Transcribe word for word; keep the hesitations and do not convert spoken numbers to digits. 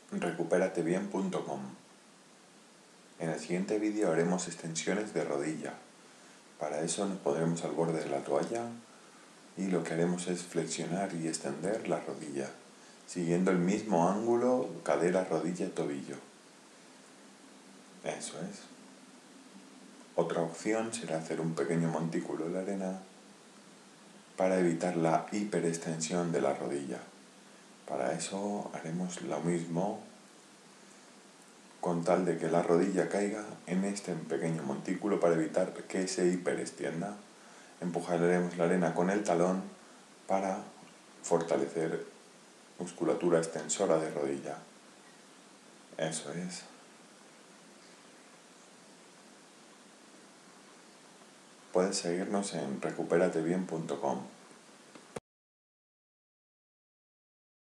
recupérate bien punto com. En el siguiente vídeo haremos extensiones de rodilla. Para eso nos pondremos al borde de la toalla y lo que haremos es flexionar y extender la rodilla, siguiendo el mismo ángulo cadera, rodilla y tobillo. Eso es. Otra opción será hacer un pequeño montículo en la arena para evitar la hiperextensión de la rodilla. Para eso haremos lo mismo, con tal de que la rodilla caiga en este pequeño montículo para evitar que se hiperextienda. Empujaremos la arena con el talón para fortalecer musculatura extensora de rodilla. Eso es. Puedes seguirnos en recupérate bien punto com.